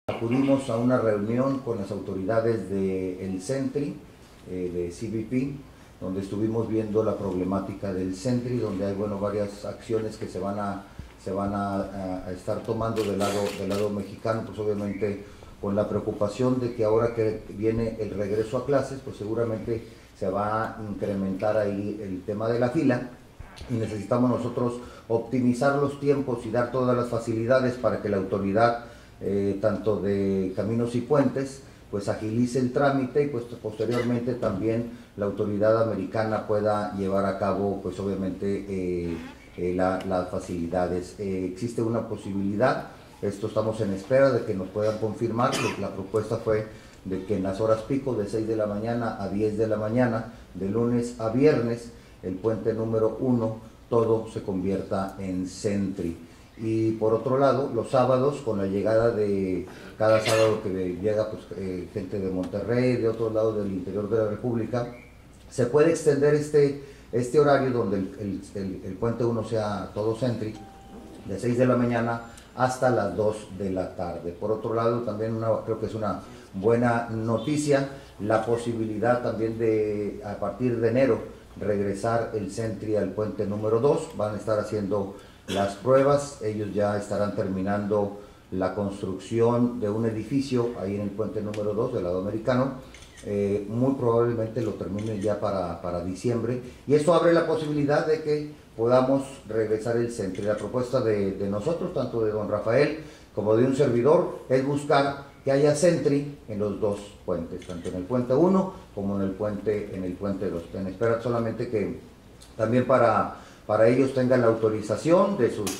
Acudimos a una reunión con las autoridades del Sentry, de CBP, donde estuvimos viendo la problemática del Sentry, donde hay varias acciones que se van a estar tomando del lado mexicano, pues obviamente con la preocupación de que ahora que viene el regreso a clases, pues seguramente se va a incrementar ahí el tema de la fila, y necesitamos nosotros optimizar los tiempos y dar todas las facilidades para que la autoridad, tanto de Caminos y Puentes, pues agilice el trámite, y pues posteriormente también la autoridad americana pueda llevar a cabo, pues obviamente, las facilidades. Existe una posibilidad, estamos en espera de que nos puedan confirmar. La propuesta fue de que en las horas pico, de 6 de la mañana a 10 de la mañana, de lunes a viernes, el puente número 1, todo se convierta en Sentry. Y por otro lado, los sábados, con la llegada de cada sábado que llega pues, gente de Monterrey, de otros lados del interior de la República, se puede extender este horario donde el puente 1 sea todo Sentry, de 6 de la mañana hasta las 2 de la tarde. Por otro lado, también creo que es una buena noticia la posibilidad también de, a partir de enero, regresar el Sentry al puente número 2. Van a estar haciendo las pruebas, ellos ya estarán terminando la construcción de un edificio ahí en el puente número 2 del lado americano. Muy probablemente lo terminen ya para diciembre, y eso abre la posibilidad de que podamos regresar el Sentry. La propuesta de nosotros, tanto de don Rafael como de un servidor, es buscar que haya Sentry en los dos puentes, tanto en el puente 1 como en el puente 2. En espera solamente que también para ellos tengan la autorización de sus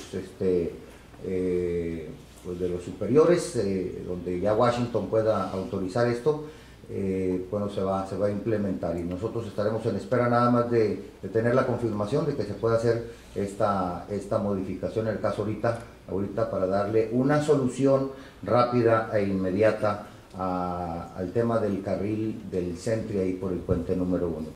pues de los superiores, donde ya Washington pueda autorizar esto. Bueno, se va a implementar, y nosotros estaremos en espera nada más de tener la confirmación de que se pueda hacer esta modificación en el caso ahorita para darle una solución rápida e inmediata al tema del carril del Sentry ahí por el puente número 1.